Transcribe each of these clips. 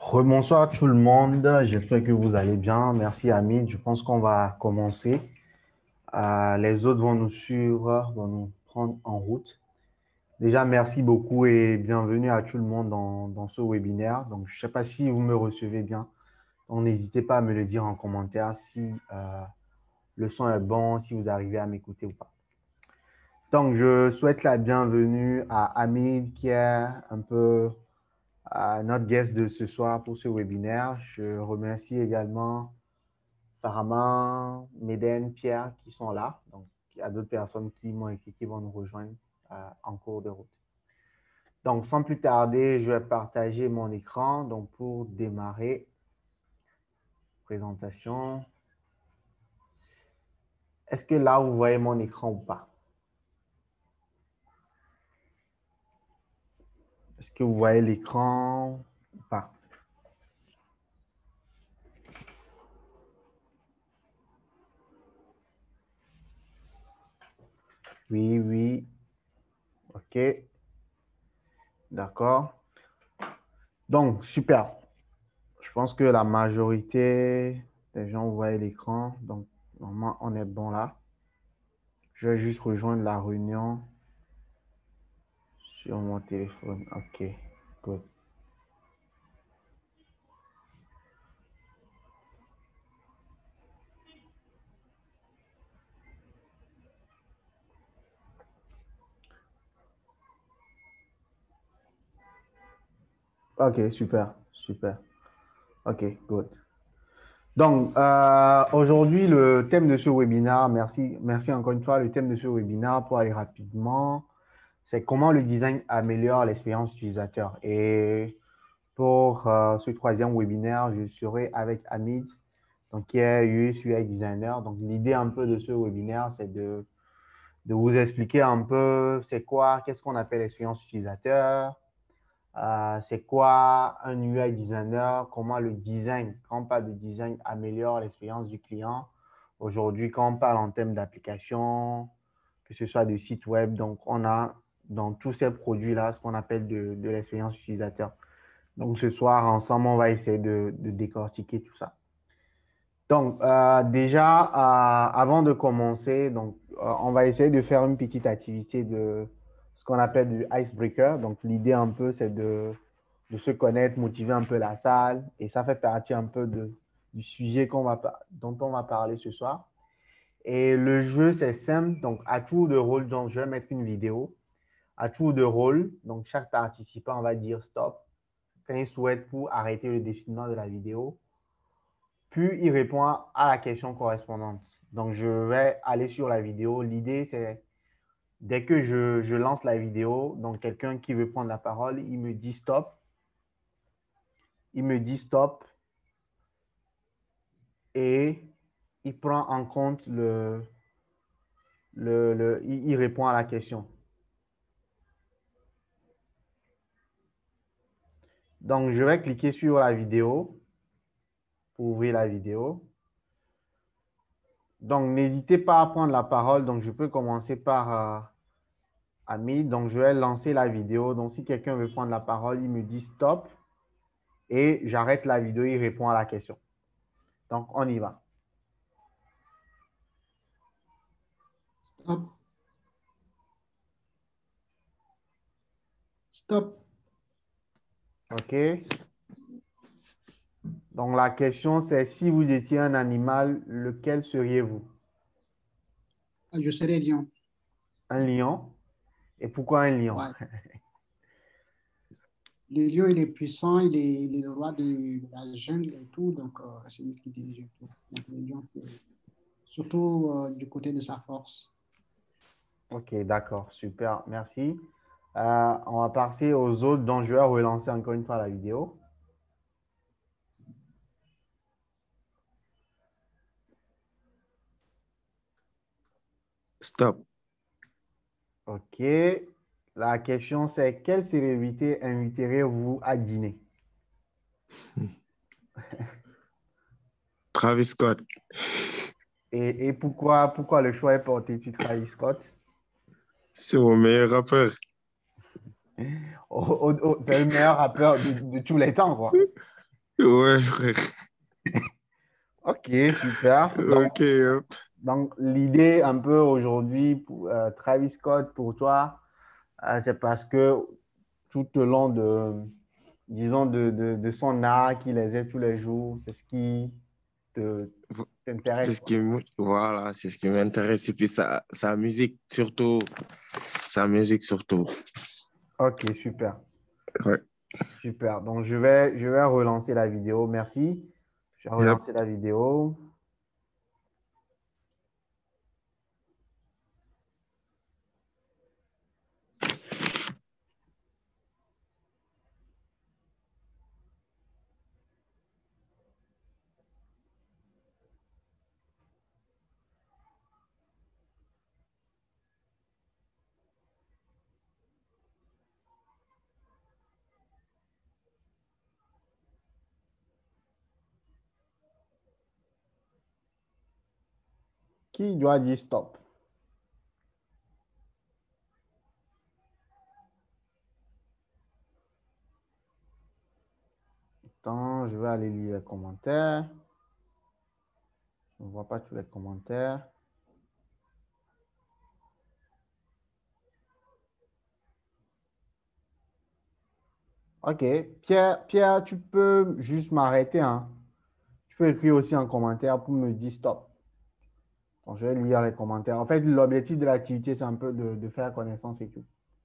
Rebonsoir tout le monde, j'espère que vous allez bien. Merci Hamid, je pense qu'on va commencer. Les autres vont nous suivre, vont nous prendre en route. Déjà, merci beaucoup et bienvenue à tout le monde dans ce webinaire. Donc, je ne sais pas si vous me recevez bien. Donc, n'hésitez pas à me le dire en commentaire si le son est bon, si vous arrivez à m'écouter ou pas. Donc, je souhaite la bienvenue à Hamid qui est un peu notre guest de ce soir pour ce webinaire. Je remercie également Farama, Médène, Pierre qui sont là. Donc, il y a d'autres personnes qui m'ont écrit qui vont nous rejoindre en cours de route. Donc, sans plus tarder, je vais partager mon écran. Donc, pour démarrer, présentation. Est-ce que là, vous voyez mon écran ou pas? Est-ce que vous voyez l'écran ou pas? Oui, oui. OK. D'accord. Donc, super. Je pense que la majorité des gens voient l'écran. Donc, normalement, on est bon là. Je vais juste rejoindre la réunion sur mon téléphone. OK, good. OK, super, super. OK, good. Donc, aujourd'hui, le thème de ce webinaire, merci encore une fois, le thème de ce webinaire, pour aller rapidement, c'est comment le design améliore l'expérience utilisateur. Et pour ce troisième webinaire, je serai avec Hamid, donc, qui est UX UI designer. Donc, l'idée un peu de ce webinaire, c'est de vous expliquer un peu c'est quoi, qu'est-ce qu'on appelle l'expérience utilisateur, c'est quoi un UI designer, comment le design, quand on parle de design, améliore l'expérience du client. Aujourd'hui, quand on parle en termes d'application, que ce soit de site web, donc on a dans tous ces produits-là ce qu'on appelle de l'expérience utilisateur. Donc, ce soir, ensemble, on va essayer de décortiquer tout ça. Donc, déjà, avant de commencer, donc, on va essayer de faire une petite activité de ce qu'on appelle du icebreaker. Donc, l'idée un peu, c'est de se connaître, motiver un peu la salle. Et ça fait partie un peu du sujet dont on va parler ce soir. Et le jeu, c'est simple. Donc, à tour de rôle, donc, je vais mettre une vidéo. À tour de rôle, donc, chaque participant va dire stop quand il souhaite pour arrêter le défilement de la vidéo. Puis, il répond à la question correspondante. Donc, je vais aller sur la vidéo. L'idée, c'est dès que je lance la vidéo, donc quelqu'un qui veut prendre la parole, il me dit stop. Il me dit stop et il prend en compte il répond à la question. Donc, je vais cliquer sur la vidéo pour ouvrir la vidéo. Donc, n'hésitez pas à prendre la parole. Donc, je peux commencer par Ami. Donc, je vais lancer la vidéo. Donc, si quelqu'un veut prendre la parole, il me dit stop et j'arrête la vidéo, il répond à la question. Donc, on y va. Stop. Stop. OK. Donc, la question, c'est si vous étiez un animal, lequel seriez-vous? Je serai lion. Un lion? Et pourquoi un lion? Ouais. Le lion, il est puissant, il est le roi de la jungle et tout, donc c'est lui qui dirige tout. Donc le lion, surtout du côté de sa force. OK, d'accord. Super. Merci. On va passer aux autres, dont je vais relancer encore une fois la vidéo. Stop. OK. La question, c'est quelle célébrité inviterez-vous à dîner? Travis Scott. Et pourquoi le choix est porté sur Travis Scott? C'est mon meilleur rappeur. C'est le meilleur rappeur de tous les temps, quoi. Ouais, frère. Ok, super. Ok. Donc, l'idée un peu aujourd'hui pour Travis Scott, pour toi, c'est parce que tout au long disons, de son art qu'il essaie tous les jours, c'est ce qui te, C'est t'intéresse, ce quoi. qui, voilà, c'est ce qui m'intéresse. Et puis sa musique surtout. Sa musique surtout. Ok, super. Ouais. Super. Donc, je vais relancer la vidéo. Merci. Je vais Yep. relancer la vidéo. Qui doit dire stop? Attends, je vais aller lire les commentaires. Je ne vois pas tous les commentaires. Ok. Pierre, tu peux juste m'arrêter, hein. Tu peux écrire aussi en commentaire pour me dire stop. Donc, je vais lire les commentaires. En fait, l'objectif de l'activité, c'est un peu de faire connaissance et tout.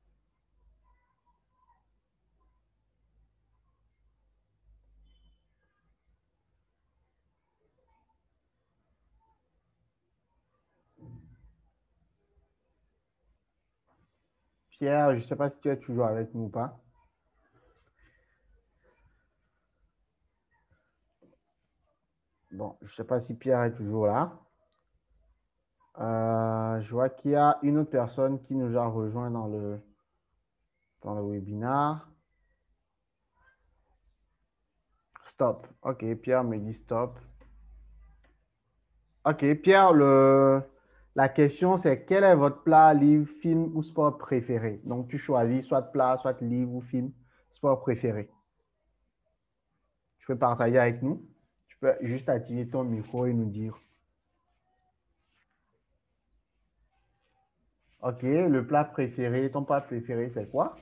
Pierre, je ne sais pas si tu es toujours avec nous ou pas. Bon, je ne sais pas si Pierre est toujours là. Je vois qu'il y a une autre personne qui nous a rejoint dans le webinaire. Stop. Ok, Pierre me dit stop. Ok, Pierre, la question c'est quel est votre plat, livre, film ou sport préféré? Donc, tu choisis soit plat, soit livre ou film, sport préféré. Tu peux partager avec nous. Tu peux juste activer ton micro et nous dire. Ok, le plat préféré, ton plat préféré, c'est quoi?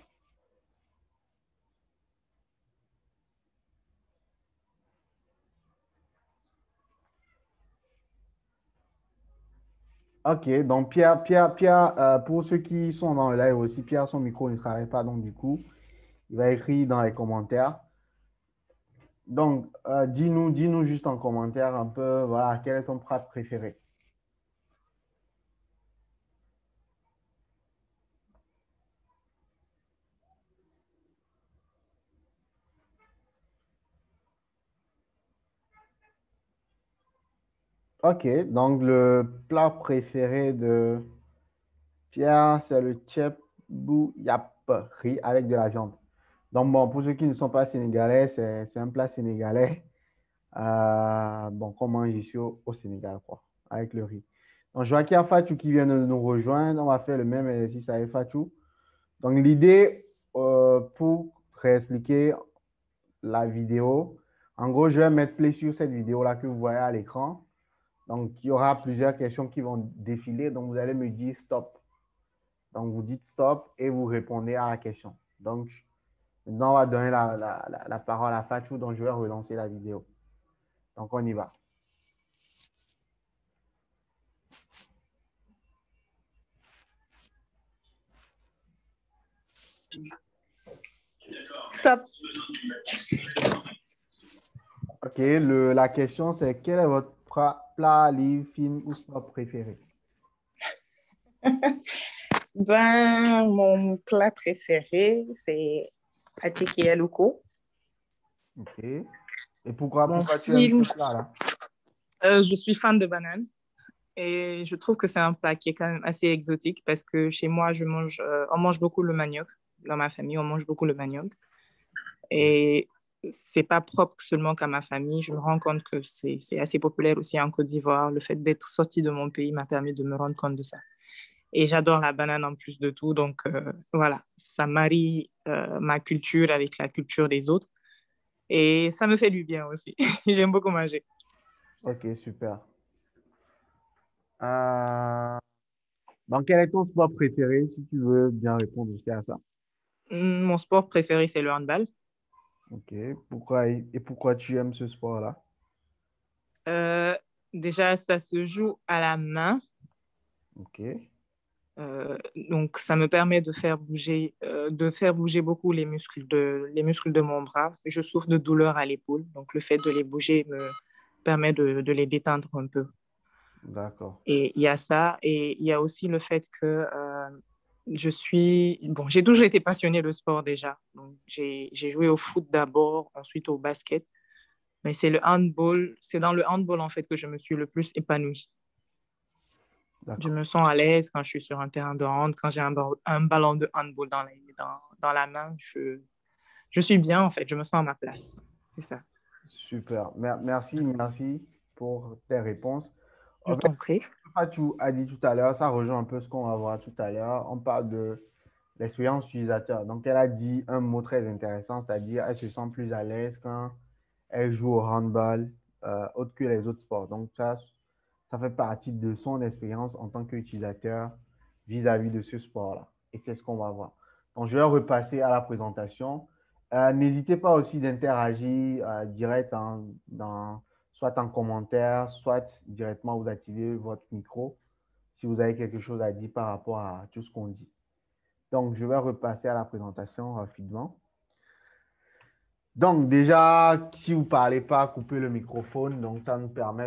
Ok, donc Pierre, pour ceux qui sont dans le live aussi, Pierre, son micro ne travaille pas, donc du coup, il va écrire dans les commentaires. Donc, dis-nous juste en commentaire un peu, voilà, quel est ton plat préféré? Ok, donc le plat préféré de Pierre, c'est le tchèbou yap riz avec de la viande. Donc, bon, pour ceux qui ne sont pas sénégalais, c'est un plat sénégalais. Bon, qu'on mange ici au Sénégal, quoi, avec le riz. Donc, je vois qu'il y a Fatou qui vient de nous rejoindre. On va faire le même exercice avec Fatou. Donc, l'idée, pour réexpliquer la vidéo, en gros, je vais mettre play sur cette vidéo-là que vous voyez à l'écran. Donc, il y aura plusieurs questions qui vont défiler. Donc, vous allez me dire stop. Donc, vous dites stop et vous répondez à la question. Donc, maintenant, on va donner la parole à Fatou. Donc, je vais relancer la vidéo. Donc, on y va. Stop. Ok, la question c'est quel est votre plat, livre, film ou sport préféré? Ben, mon plat préféré, c'est Attiéké Aluko. Ok. Et pourquoi tu aimes Film, ce plat-là? je suis fan de bananes et je trouve que c'est un plat qui est quand même assez exotique parce que chez moi, on mange beaucoup le manioc. Dans ma famille, on mange beaucoup le manioc. Et c'est pas propre seulement qu'à ma famille. Je me rends compte que c'est assez populaire aussi en Côte d'Ivoire. Le fait d'être sorti de mon pays m'a permis de me rendre compte de ça. Et j'adore la banane en plus de tout. Donc, voilà, ça marie ma culture avec la culture des autres. Et ça me fait du bien aussi. J'aime beaucoup manger. Ok, super. Euh, donc, quel est ton sport préféré, si tu veux bien répondre aussi à ça? Mon sport préféré, c'est le handball. Ok, pourquoi tu aimes ce sport-là? Euh, Déjà, ça se joue à la main. Ok, Donc, ça me permet de faire bouger beaucoup les muscles de mon bras. Je souffre de douleurs à l'épaule. Donc, le fait de les bouger me permet de les détendre un peu. d'accord. Et il y a ça. Et il y a aussi le fait que bon, j'ai toujours été passionnée de sport déjà. Donc, j'ai joué au foot d'abord, ensuite au basket. Mais c'est dans le handball en fait que je me suis le plus épanouie. Je D'accord. me sens à l'aise quand je suis sur un terrain de hand, quand j'ai un ballon de handball dans la main. Je suis bien en fait, je me sens à ma place. C'est ça. Super. Merci pour tes réponses. Je En fait, t'en prie. ce que tu as dit tout à l'heure, ça rejoint un peu ce qu'on va voir tout à l'heure. On parle de l'expérience utilisateur. Donc, elle a dit un mot très intéressant, c'est-à-dire elle se sent plus à l'aise quand elle joue au handball, autre que les autres sports. Donc, ça fait partie de son expérience en tant qu'utilisateur vis-à-vis de ce sport-là. Et c'est ce qu'on va voir. Donc, je vais repasser à la présentation. N'hésitez pas aussi d'interagir direct soit en commentaire, soit directement vous activez votre micro si vous avez quelque chose à dire par rapport à tout ce qu'on dit. Donc, je vais repasser à la présentation rapidement. Donc, déjà, si vous ne parlez pas, coupez le microphone. Donc, ça nous permet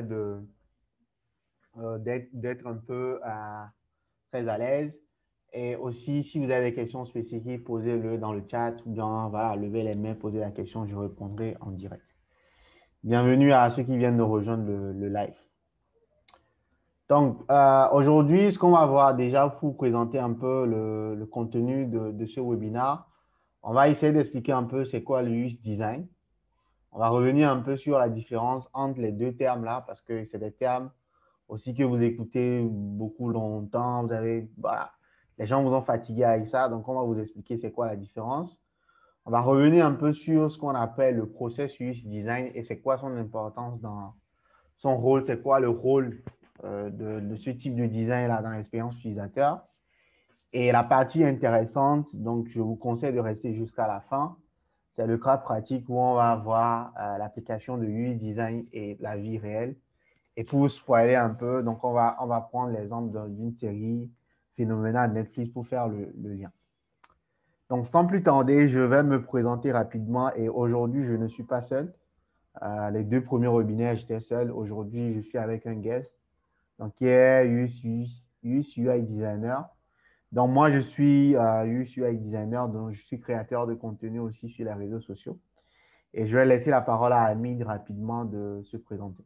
d'être un peu très à l'aise. Et aussi, si vous avez des questions spécifiques, posez-le dans le chat ou bien, voilà, levez les mains, posez la question, je répondrai en direct. Bienvenue à ceux qui viennent de rejoindre le live. Donc, aujourd'hui, ce qu'on va voir déjà pour vous présenter un peu le contenu de ce webinaire, on va essayer d'expliquer un peu c'est quoi le UX design. On va revenir un peu sur la différence entre les deux termes-là parce que c'est des termes aussi que vous écoutez beaucoup longtemps. Voilà, les gens vous ont fatigué avec ça, donc on va vous expliquer c'est quoi la différence. On va revenir un peu sur ce qu'on appelle le process UX design et c'est quoi son importance dans son rôle, c'est quoi le rôle de ce type de design-là dans l'expérience utilisateur. Et la partie intéressante, donc je vous conseille de rester jusqu'à la fin, c'est le cas pratique où on va voir l'application de UX design et la vie réelle. Et pour vous spoiler un peu, donc on va prendre l'exemple d'une série phénoménale Netflix pour faire le lien. Donc, sans plus tarder, je vais me présenter rapidement et aujourd'hui, je ne suis pas seul. Les deux premiers webinaires, j'étais seul. Aujourd'hui, je suis avec un guest donc, qui est UX UI designer. Donc, moi, je suis UX UI designer, donc je suis créateur de contenu aussi sur les réseaux sociaux. Et je vais laisser la parole à Hamid rapidement de se présenter.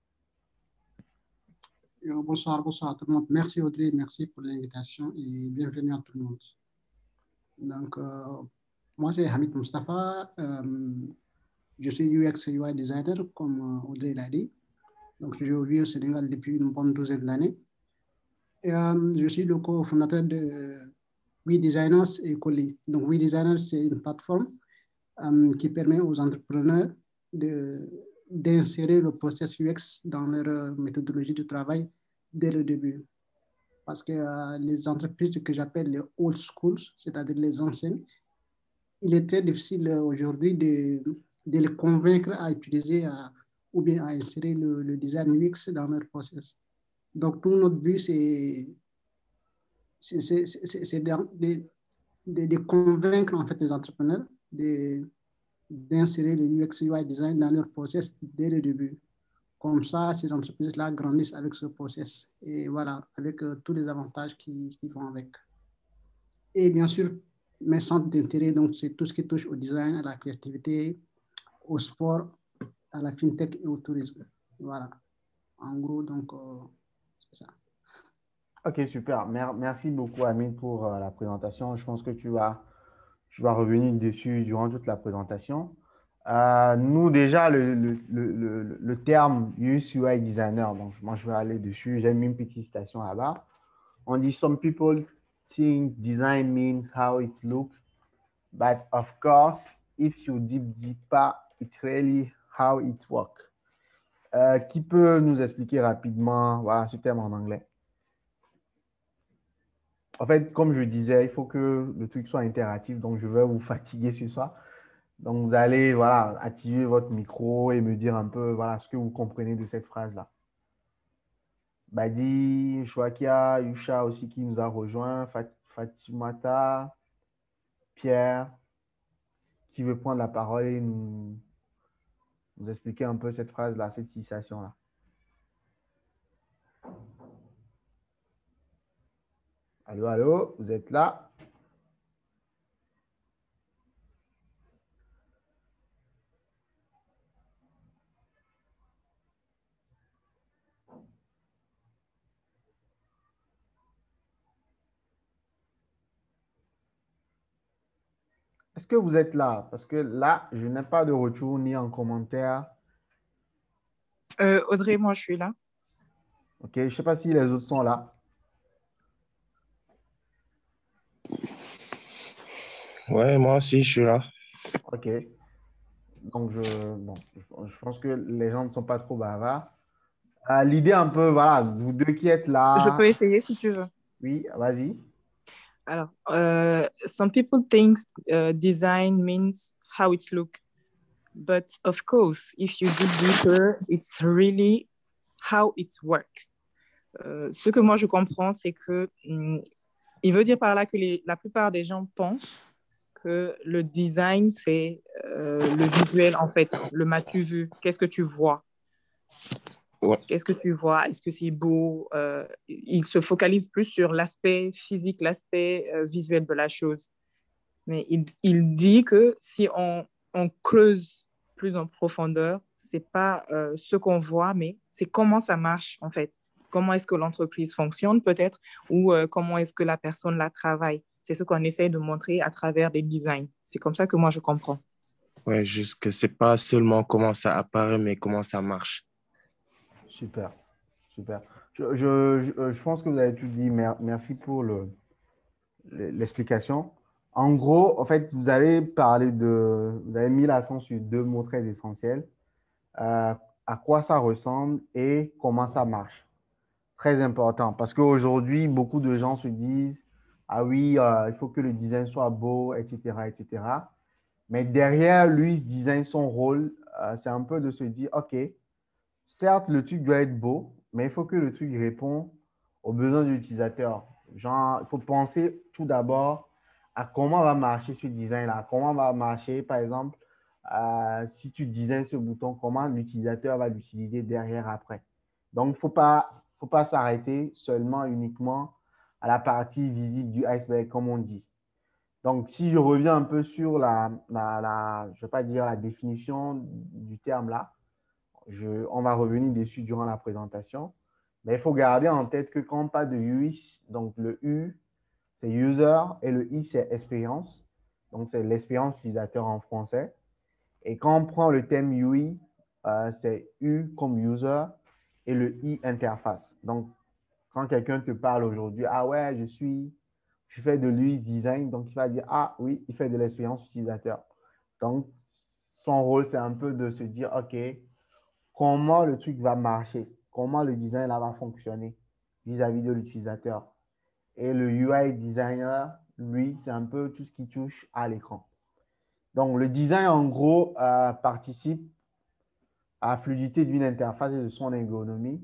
Bonsoir à tout le monde. Merci Audrey, merci pour l'invitation et bienvenue à tout le monde. Donc, moi, c'est Hamid Mustafa. Je suis UX UI designer, comme Audrey l'a dit. Donc, je vis au Sénégal depuis une bonne douzaine d'années. Et je suis le cofondateur de We Designers et Colli. Donc, We Designers, c'est une plateforme qui permet aux entrepreneurs d'insérer le process UX dans leur méthodologie de travail dès le début. Parce que les entreprises que j'appelle les old schools, c'est-à-dire les anciennes, il est très difficile aujourd'hui de les convaincre à utiliser ou bien à insérer le design UX dans leur process. Donc, tout notre but, c'est de convaincre en fait les entrepreneurs d'insérer le UX UI design dans leur process dès le début. Comme ça, ces entreprises-là grandissent avec ce process et voilà, avec tous les avantages qui vont avec. Et bien sûr, mes centres d'intérêt, donc c'est tout ce qui touche au design, à la créativité, au sport, à la fintech et au tourisme. Voilà. En gros, donc, c'est ça. Ok, super. Merci beaucoup, Hamid, pour la présentation. Je pense que tu vas revenir dessus durant toute la présentation. Nous, déjà, le terme UX UI designer, donc moi, je vais aller dessus. J'ai mis une petite citation là-bas. On dit, some people think design means how it looks, but of course, if you dig deeper, It's really how it works. Qui peut nous expliquer rapidement voilà, ce terme en anglais? En fait, comme je disais, il faut que le truc soit interactif, donc je vais vous fatiguer ce soir. Donc, vous allez voilà, activer votre micro et me dire un peu voilà, ce que vous comprenez de cette phrase-là. Badi, Chouakia, Yusha aussi qui nous a rejoint, Fatimata, Pierre, qui veut prendre la parole et nous expliquer un peu cette phrase-là, cette citation-là. Allô, allô, vous êtes là? Est-ce que vous êtes là? Parce que là, je n'ai pas de retour ni en commentaire. Audrey, moi, je suis là. Ok, je ne sais pas si les autres sont là. Ouais, moi aussi, je suis là. Ok. Donc, je pense que les gens ne sont pas trop bavards. L'idée un peu, voilà, vous deux qui êtes Je là. peux essayer si tu veux. Oui, vas-y. Alors, some people think design means how it looks. But of course, if you dig deeper, it's really how it works. Ce que moi je comprends, c'est que il veut dire par là que la plupart des gens pensent que le design, c'est le visuel, en fait, le m'as-tu vu, qu'est-ce que tu vois? Ouais. Qu'est-ce que tu vois? Est-ce que c'est beau? Il se focalise plus sur l'aspect physique, l'aspect visuel de la chose. Mais il dit que si on creuse plus en profondeur, c'est pas ce qu'on voit, mais c'est comment ça marche, en fait. Comment est-ce que l'entreprise fonctionne, peut-être, ou comment est-ce que la personne la travaille. C'est ce qu'on essaie de montrer à travers des designs. C'est comme ça que moi, je comprends. Ouais, juste que c'est pas seulement comment ça apparaît, mais comment ça marche. Super, super. Je pense que vous avez tout dit. Merci pour l'explication. En gros, en fait, vous avez mis l'accent sur deux mots très essentiels. À quoi ça ressemble et comment ça marche. Très important parce qu'aujourd'hui, beaucoup de gens se disent, ah oui, il faut que le design soit beau, etc., etc. Mais derrière lui, ce design, son rôle, c'est un peu de se dire, OK, certes, le truc doit être beau, mais il faut que le truc réponde aux besoins de l'utilisateur. Genre, il faut penser tout d'abord à comment va marcher ce design-là. Comment va marcher, par exemple, si tu designs ce bouton, comment l'utilisateur va l'utiliser derrière après. Donc, faut pas s'arrêter seulement uniquement à la partie visible du iceberg, comme on dit. Donc, si je reviens un peu sur je vais pas dire la définition du terme là, on va revenir dessus durant la présentation. Mais il faut garder en tête que quand on parle de UI, donc le U, c'est user et le I, c'est expérience. Donc, c'est l'expérience utilisateur en français. Et quand on prend le thème UI, c'est U comme user et le I, interface. Donc, quand quelqu'un te parle aujourd'hui, ah ouais, je fais de l'UX design, donc il va dire, ah oui, il fait de l'expérience utilisateur. Donc, son rôle, c'est un peu de se dire, OK, comment le truc va marcher, comment le design là va fonctionner vis-à-vis de l'utilisateur. Et le UI designer, lui, c'est un peu tout ce qui touche à l'écran. Donc, le design, en gros, participe à la fluidité d'une interface et de son ergonomie,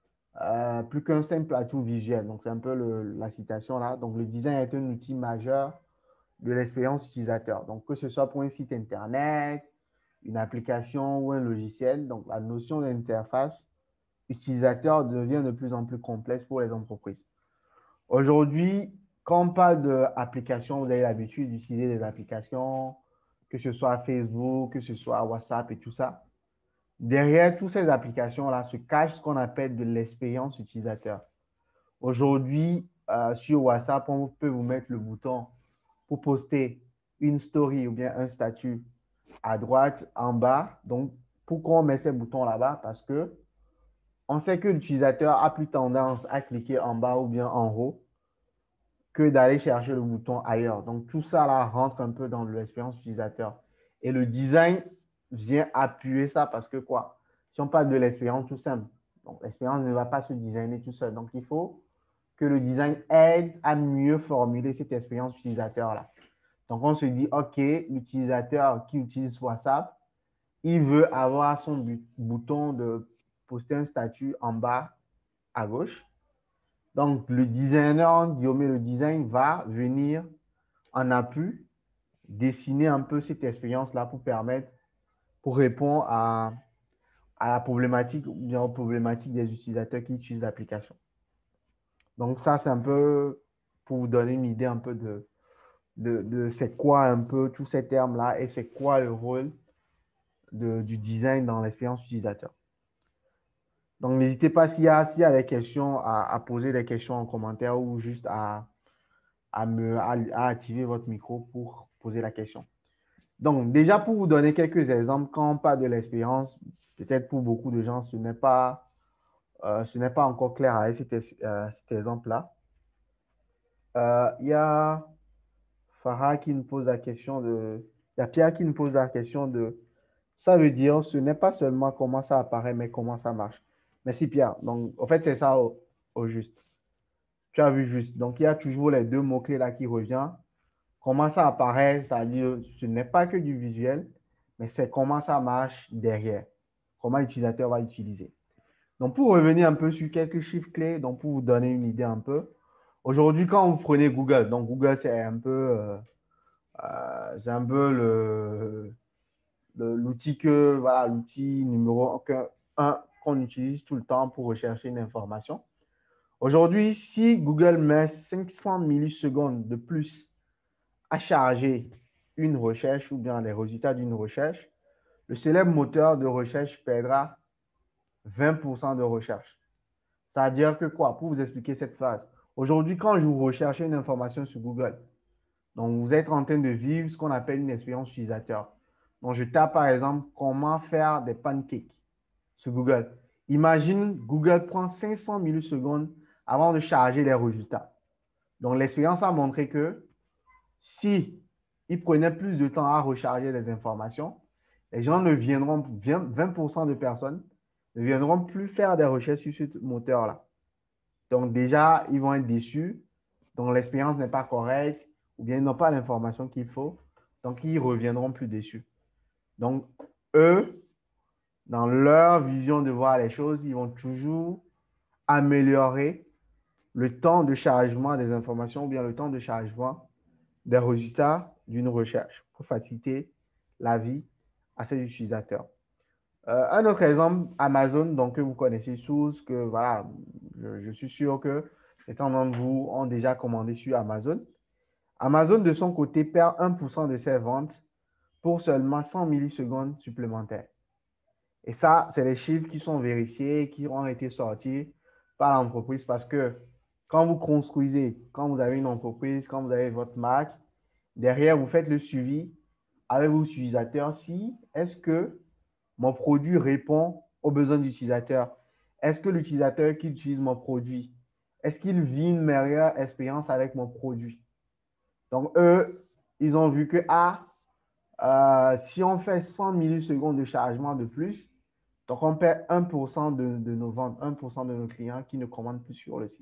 plus qu'un simple atout visuel. Donc, c'est un peu la citation là. Donc, le design est un outil majeur de l'expérience utilisateur. Donc, que ce soit pour un site Internet, une application ou un logiciel, donc la notion d'interface utilisateur devient de plus en plus complexe pour les entreprises. Aujourd'hui, quand on parle d'applications, vous avez l'habitude d'utiliser des applications, que ce soit Facebook, que ce soit WhatsApp et tout ça. Derrière toutes ces applications-là se cache ce qu'on appelle de l'expérience utilisateur. Aujourd'hui, sur WhatsApp, on peut vous mettre le bouton pour poster une story ou bien un statut à droite, en bas. Donc, pourquoi on met ces boutons là-bas? Parce que on sait que l'utilisateur a plus tendance à cliquer en bas ou bien en haut que d'aller chercher le bouton ailleurs. Donc, tout ça là rentre un peu dans l'expérience utilisateur. Et le design vient appuyer ça parce que quoi? Si on parle de l'expérience tout simple, donc l'expérience ne va pas se designer tout seul. Donc, il faut que le design aide à mieux formuler cette expérience utilisateur-là. Donc, on se dit, OK, l'utilisateur qui utilise WhatsApp, il veut avoir son bouton de poster un statut en bas à gauche. Donc, le designer, Guillaume, le design va venir en appui, dessiner un peu cette expérience-là pour répondre à la problématique ou bien aux problématiques des utilisateurs qui utilisent l'application. Donc, ça, c'est un peu pour vous donner une idée un peu de c'est quoi un peu tous ces termes-là et c'est quoi le rôle du design dans l'expérience utilisateur. Donc, n'hésitez pas s'il y a des questions, à poser des questions en commentaire ou juste à activer votre micro pour poser la question. Donc, déjà, pour vous donner quelques exemples, quand on parle de l'expérience, peut-être pour beaucoup de gens, ce n'est pas encore clair avec cet exemple-là. Il y a Farah qui nous pose la question il y a Pierre qui nous pose la question ça veut dire, ce n'est pas seulement comment ça apparaît, mais comment ça marche. Merci Pierre. Donc, en fait, c'est ça au juste. Tu as vu juste. Donc, il y a toujours les deux mots-clés là qui reviennent. Comment ça apparaît, c'est-à-dire, ce n'est pas que du visuel, mais c'est comment ça marche derrière. Comment l'utilisateur va l'utiliser. Donc, pour revenir un peu sur quelques chiffres clés, donc pour vous donner une idée un peu, aujourd'hui, quand vous prenez Google, donc Google, c'est un peu l'outil voilà, l'outil numéro un qu'on utilise tout le temps pour rechercher une information. Aujourd'hui, si Google met 500 millisecondes de plus à charger une recherche ou bien les résultats d'une recherche, le célèbre moteur de recherche perdra 20% de recherche. C'est-à-dire que quoi? Pour vous expliquer cette phase. Aujourd'hui, quand je vous recherche une information sur Google, donc vous êtes en train de vivre ce qu'on appelle une expérience utilisateur. Donc, je tape par exemple comment faire des pancakes sur Google. Imagine, Google prend 500 millisecondes avant de charger les résultats. Donc, l'expérience a montré que si il prenait plus de temps à recharger les informations, les gens ne viendront, 20% de personnes ne viendront plus faire des recherches sur ce moteur-là. Donc, déjà, ils vont être déçus. Donc, l'expérience n'est pas correcte ou bien ils n'ont pas l'information qu'il faut. Donc, ils reviendront plus déçus. Donc, eux, dans leur vision de voir les choses, ils vont toujours améliorer le temps de chargement des informations ou bien le temps de chargement des résultats d'une recherche pour faciliter la vie à ces utilisateurs. Un autre exemple, Amazon, donc que vous connaissez tous, que voilà, je suis sûr que certains d'entre vous ont déjà commandé sur Amazon. Amazon, de son côté, perd 1% de ses ventes pour seulement 100 millisecondes supplémentaires. Et ça, c'est les chiffres qui sont vérifiés, qui ont été sortis par l'entreprise parce que quand vous construisez, quand vous avez une entreprise, quand vous avez votre marque, derrière, vous faites le suivi avec vos utilisateurs. Si, est-ce que mon produit répond aux besoins de l'utilisateur? Est-ce que l'utilisateur qui utilise mon produit, est-ce qu'il vit une meilleure expérience avec mon produit? Donc, eux, ils ont vu que si on fait 100 millisecondes de chargement de plus, donc on perd 1% de nos ventes, 1% de nos clients qui ne commandent plus sur le site.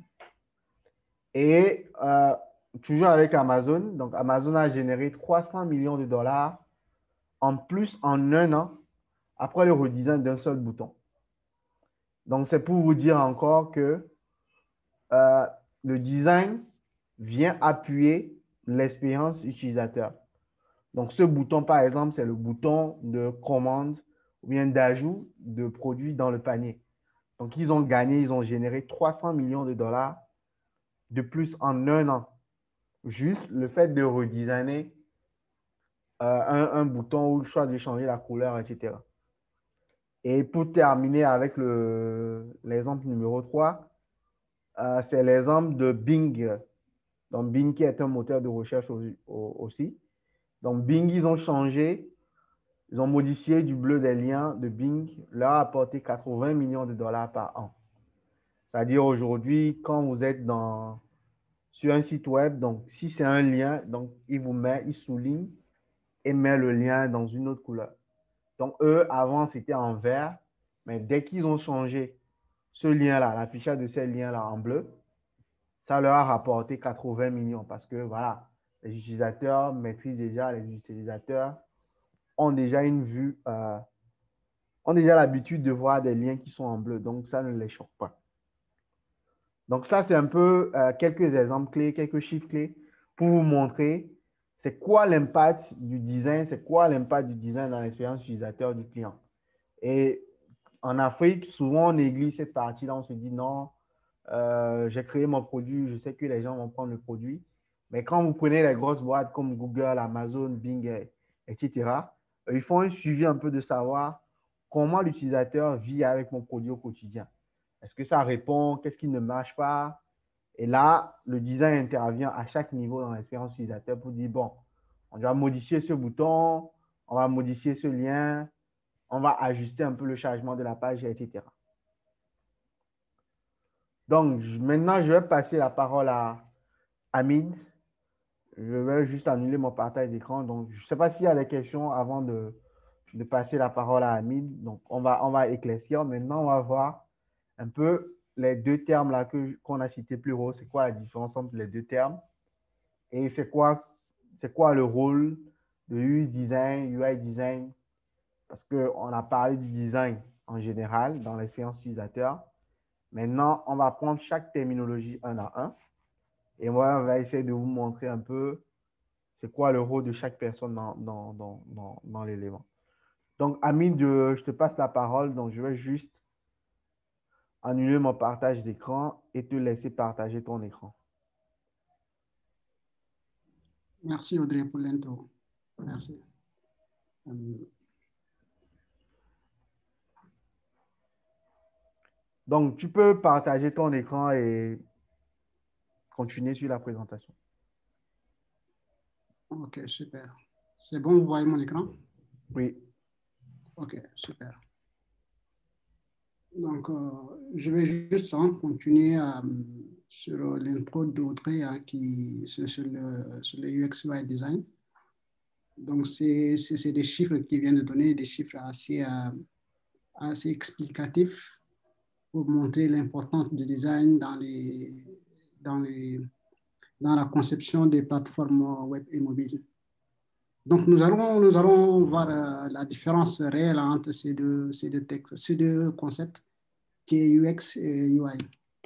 Et toujours avec Amazon, donc Amazon a généré 300 millions de dollars en plus en un an après le redesign d'un seul bouton. Donc, c'est pour vous dire encore que le design vient appuyer l'expérience utilisateur. Donc, ce bouton, par exemple, c'est le bouton de commande ou bien d'ajout de produits dans le panier. Donc, ils ont généré 300 millions de dollars de plus en un an. Juste le fait de redesigner un bouton ou le choix de changer la couleur, etc. Et pour terminer avec l'exemple numéro 3, c'est l'exemple de Bing. Donc, Bing qui est un moteur de recherche aussi. Donc, Bing, ils ont modifié du bleu des liens de Bing, leur a apporté 80 millions de dollars par an. C'est-à-dire aujourd'hui, quand vous êtes sur un site web, donc si c'est un lien, donc il souligne et met le lien dans une autre couleur. Donc, eux, avant, c'était en vert, mais dès qu'ils ont changé ce lien-là, l'affichage de ces liens-là en bleu, ça leur a rapporté 80 millions parce que, voilà, les utilisateurs maîtrisent déjà, les utilisateurs ont déjà une vue, ont déjà l'habitude de voir des liens qui sont en bleu, donc ça ne les choque pas. Donc, ça, c'est un peu quelques exemples clés, quelques chiffres clés pour vous montrer c'est quoi l'impact du design, c'est quoi l'impact du design dans l'expérience utilisateur du client. Et en Afrique, souvent, on néglige cette partie-là. On se dit non, j'ai créé mon produit, je sais que les gens vont prendre le produit. Mais quand vous prenez les grosses boîtes comme Google, Amazon, Bing, etc., ils font un suivi un peu de savoir comment l'utilisateur vit avec mon produit au quotidien. Est-ce que ça répond? Qu'est-ce qui ne marche pas? Et là, le design intervient à chaque niveau dans l'expérience utilisateur pour dire, bon, on doit modifier ce bouton, on va modifier ce lien, on va ajuster un peu le chargement de la page, etc. Donc, maintenant, je vais passer la parole à Hamid. Je vais juste annuler mon partage d'écran. Donc, je ne sais pas s'il y a des questions avant de passer la parole à Hamid. Donc, on va éclaircir. Maintenant, on va voir un peu les deux termes là qu'on a cités plus haut. C'est quoi la différence entre les deux termes? Et c'est quoi le rôle de UX design, UI design? Parce qu'on a parlé du design en général dans l'expérience utilisateur. Maintenant, on va prendre chaque terminologie un à un. Et moi, on va essayer de vous montrer un peu c'est quoi le rôle de chaque personne dans l'élément. Donc, Amine, je te passe la parole. Donc, je vais juste annuler mon partage d'écran et te laisser partager ton écran. Merci Audrey pour l'intro. Merci. Donc, tu peux partager ton écran et continuer sur la présentation. Ok, super. C'est bon, vous voyez mon écran? Oui. Ok, super. Donc, je vais juste continuer sur l'intro d'Audrey sur le UX UI design. Donc, c'est des chiffres qui viennent de donner, des chiffres assez explicatifs pour montrer l'importance du design dans la conception des plateformes web et mobiles. Donc, nous allons voir la différence réelle entre ces deux concepts, qui est UX et UI.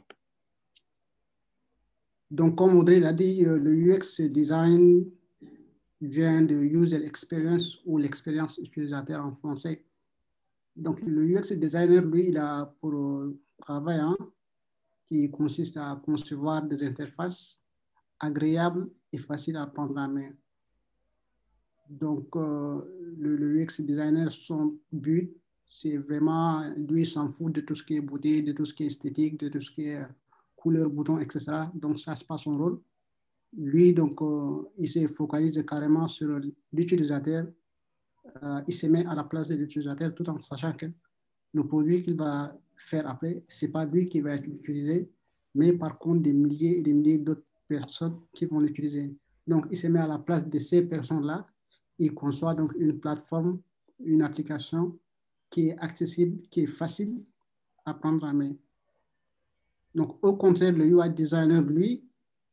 Donc, comme Audrey l'a dit, le UX design vient de User Experience ou l'expérience utilisateur en français. Donc, le UX designer, lui, il a pour travail qui consiste à concevoir des interfaces agréables et faciles à prendre en main. Donc, le UX designer, son but, c'est vraiment, lui, il s'en fout de tout ce qui est beauté, de tout ce qui est esthétique, de tout ce qui est couleur, bouton, etc. Donc, ça, c'est pas son rôle. Lui, donc, il se focalise carrément sur l'utilisateur. Il se met à la place de l'utilisateur tout en sachant que le produit qu'il va faire après, c'est pas lui qui va être utilisé, mais par contre, des milliers et des milliers d'autres personnes qui vont l'utiliser. Donc, il se met à la place de ces personnes-là. Il conçoit donc une plateforme, une application qui est accessible, qui est facile à prendre en main. Donc, au contraire, le UI designer, lui,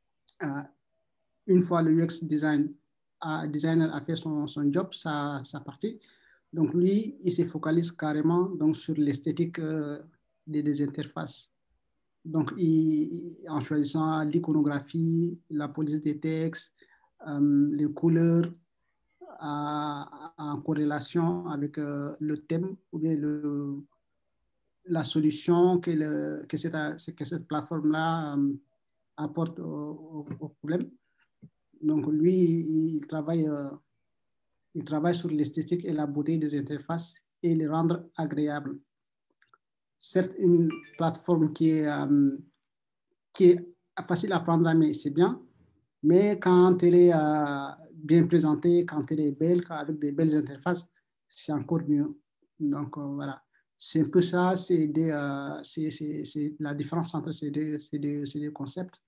une fois le UX designer a fait son job, sa partie, donc lui, il se focalise carrément donc, sur l'esthétique des interfaces. Donc, en choisissant l'iconographie, la police des textes, les couleurs, en corrélation avec le thème ou bien la solution que cette plateforme-là apporte au problème. Donc, lui, il travaille sur l'esthétique et la beauté des interfaces et les rendre agréables. Certes, une plateforme qui est facile à prendre en main, c'est bien, mais quand elle est bien présentée, quand elle est belle, avec des belles interfaces, c'est encore mieux. Donc, voilà. C'est un peu ça, c'est la différence entre ces deux concepts.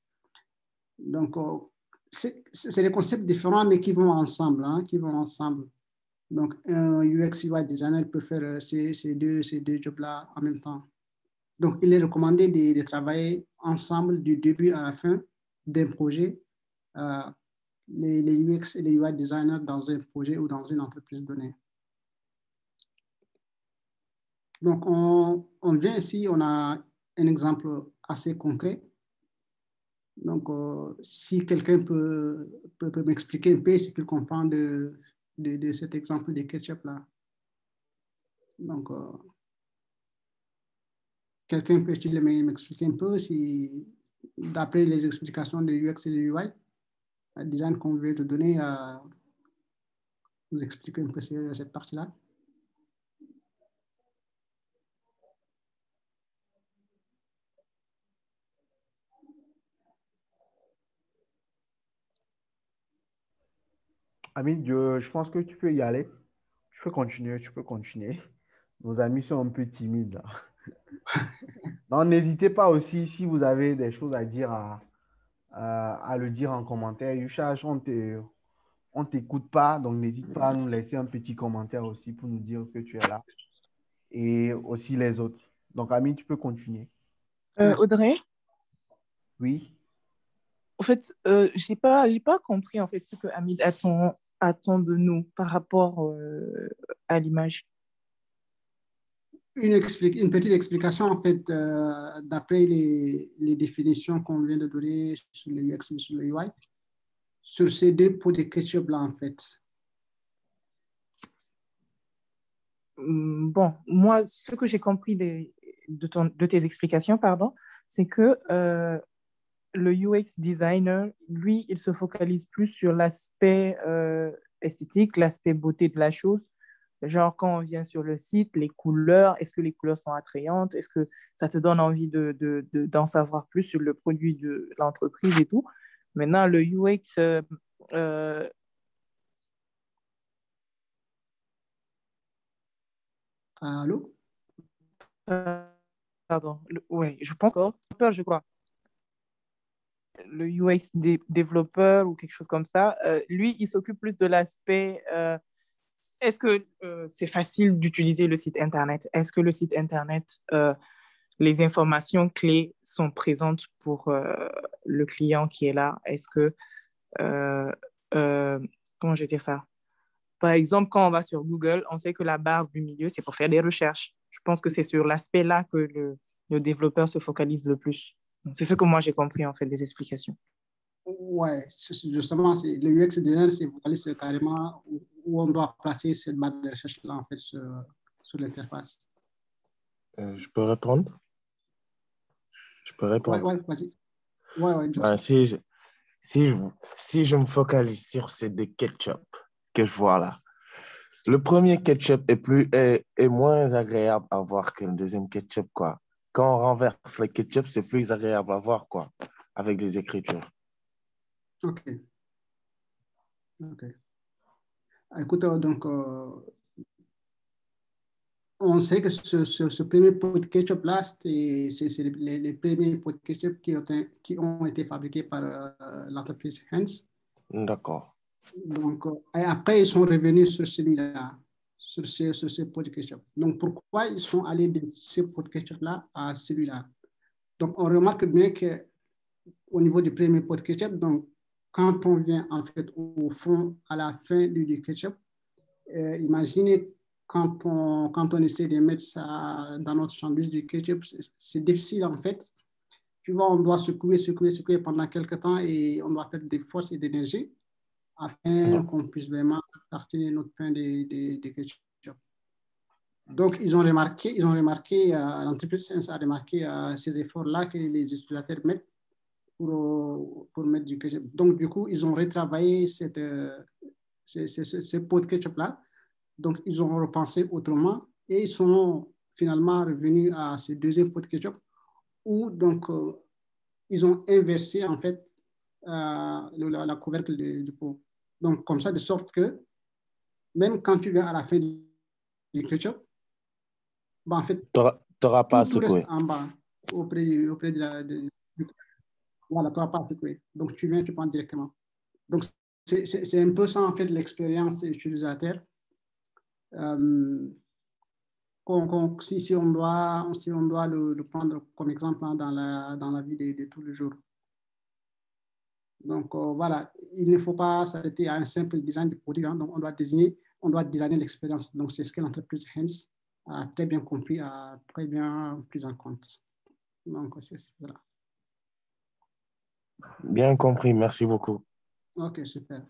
Donc, c'est des concepts différents, mais qui vont ensemble, Donc, un UX UI designer peut faire ces deux jobs-là en même temps. Donc, il est recommandé de travailler ensemble du début à la fin d'un projet, les UX et les UI designers dans un projet ou dans une entreprise donnée. Donc, on vient ici, on a un exemple assez concret. Donc, si quelqu'un peut m'expliquer un peu ce qu'il comprend de cet exemple de ketchup-là. Donc, quelqu'un peut-il m'expliquer un peu si, d'après les explications de UX et de UI, le design qu'on vient de donner, vous expliquer un peu cette partie-là? Hamid, je pense que tu peux y aller. Tu peux continuer, tu peux continuer. Nos amis sont un peu timides là. Non, n'hésitez pas aussi si vous avez des choses à dire à le dire en commentaire. Yushaj, on t'écoute pas, donc n'hésite pas à nous laisser un petit commentaire aussi pour nous dire que tu es là. Et aussi les autres. Donc, Ami, tu peux continuer. Audrey, Oui. en fait, j'ai pas compris en fait ce que Hamid attend de nous par rapport à l'image. Une petite explication, en fait, d'après les définitions qu'on vient de donner sur le UX et sur le UI, sur ces deux pots de ketchup-là, en fait. Bon, moi, ce que j'ai compris de tes explications, pardon, c'est que le UX designer, lui, il se focalise plus sur l'aspect esthétique, l'aspect beauté de la chose. Genre, quand on vient sur le site, les couleurs, est-ce que les couleurs sont attrayantes? Est-ce que ça te donne envie d'en savoir plus sur le produit de l'entreprise et tout? Maintenant, le UX, euh, Allô? pardon, ouais, je pense que, je crois, le UX développeur ou quelque chose comme ça, lui, il s'occupe plus de l'aspect est-ce que c'est facile d'utiliser le site Internet? Est-ce que le site Internet, les informations clés sont présentes pour le client qui est là? Est-ce que, euh, euh, comment je vais dire ça? Par exemple, quand on va sur Google, on sait que la barre du milieu, c'est pour faire des recherches. Je pense que c'est sur l'aspect-là que le développeur se focalise le plus. C'est ce que moi j'ai compris en fait des explications. Ouais, justement, le UX design, c'est focalise carrément où on doit placer cette barre de recherche-là, en fait, sur l'interface. Je peux répondre? Je peux répondre. Ouais, vas-y. Ouais, Ben, si je me focalise sur ces deux ketchup que je vois là, le premier ketchup est moins agréable à voir que le deuxième ketchup, quoi. Quand on renverse le ketchup, c'est plus agréable à voir, quoi, avec des écritures. OK. Écoute, donc, on sait que ce premier pot de ketchup-là, c'est les premiers pots de ketchup qui ont été fabriqués par l'entreprise Heinz. D'accord. Donc, et après, ils sont revenus sur celui-là, sur ce pot de ketchup. Donc, pourquoi ils sont allés de ce pot de ketchup-là à celui-là? Donc, on remarque bien qu'au niveau du premier pot de ketchup, donc, quand on vient en fait au fond, à la fin du ketchup, imaginez quand on essaie de mettre ça dans notre sandwich du ketchup, c'est difficile en fait. Tu vois, on doit secouer pendant quelques temps et on doit faire des forces et d'énergie afin qu'on puisse vraiment tartiner notre pain de ketchup. Donc, ils ont remarqué, l'entreprise a remarqué ces efforts-là que les utilisateurs mettent pour mettre du ketchup. Donc, du coup, ils ont retravaillé ce pot de ketchup-là. Donc, ils ont repensé autrement et ils sont finalement revenus à ce deuxième pot de ketchup où, donc, ils ont inversé, en fait, la couvercle du pot. Donc, comme ça, de sorte que même quand tu viens à la fin du ketchup, ben, en fait, Tu n'auras pas à tout reste secouer. en bas, auprès de voilà, tu n'auras pas à secouer. Donc, tu viens, tu prends directement. Donc, c'est un peu ça, en fait, l'expérience utilisateur. si on doit le prendre comme exemple hein, dans la vie de tous les jours. Donc, voilà, il ne faut pas s'arrêter à un simple design de produit. Hein, donc, on doit designer l'expérience. Donc, c'est ce que l'entreprise Hens a très bien compris, a très bien pris en compte. Donc, c'est voilà. Bien compris, merci beaucoup. OK, super.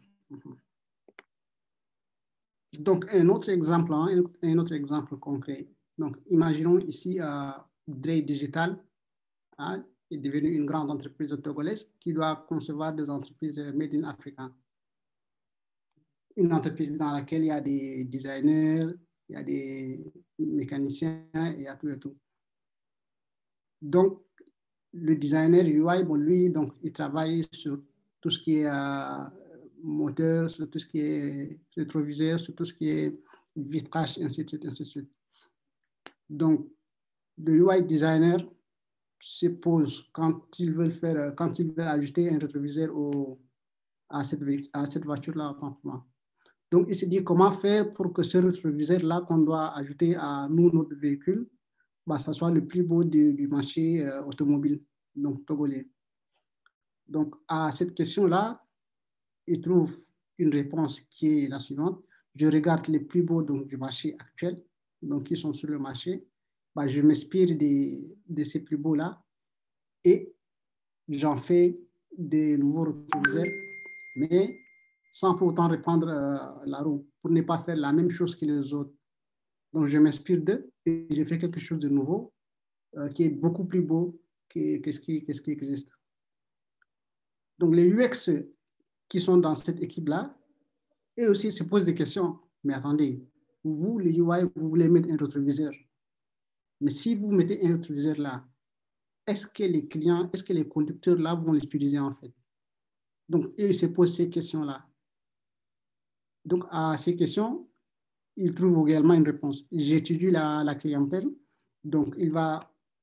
Donc, un autre exemple concret. Donc, imaginons ici Dre Digital hein, est devenue une grande entreprise togolaise qui doit concevoir des entreprises made in Africa. Une entreprise dans laquelle il y a des designers, il y a des mécaniciens, il y a tout et tout. Donc, le designer UI, bon, lui, donc, il travaille sur tout ce qui est moteur, sur tout ce qui est rétroviseur, sur tout ce qui est vitrage, ainsi de suite, ainsi de suite. Donc, le UI designer se pose quand il veut ajouter un rétroviseur à cette voiture-là. Donc, il se dit comment faire pour que ce rétroviseur-là qu'on doit ajouter à notre véhicule, ça soit le plus beau du marché automobile, donc togolais. Donc, à cette question-là, il trouve une réponse qui est la suivante. Je regarde les plus beaux donc, du marché actuel, donc qui sont sur le marché. Je m'inspire de ces plus beaux-là et j'en fais des nouveaux rétroviseurs, mais sans pour autant répandre la roue, pour ne pas faire la même chose que les autres. Donc, je m'inspire d'eux et je fais quelque chose de nouveau qui est beaucoup plus beau que ce qui existe. Donc, les UX qui sont dans cette équipe-là, eux aussi se posent des questions. Mais attendez, vous, les UI, vous voulez mettre un rétroviseur. Mais si vous mettez un rétroviseur là, est-ce que les clients, est-ce que les conducteurs là vont l'utiliser en fait? Donc, eux, ils se posent ces questions-là. Donc, à ces questions, ils trouvent également une réponse. J'étudie la clientèle. Donc, il va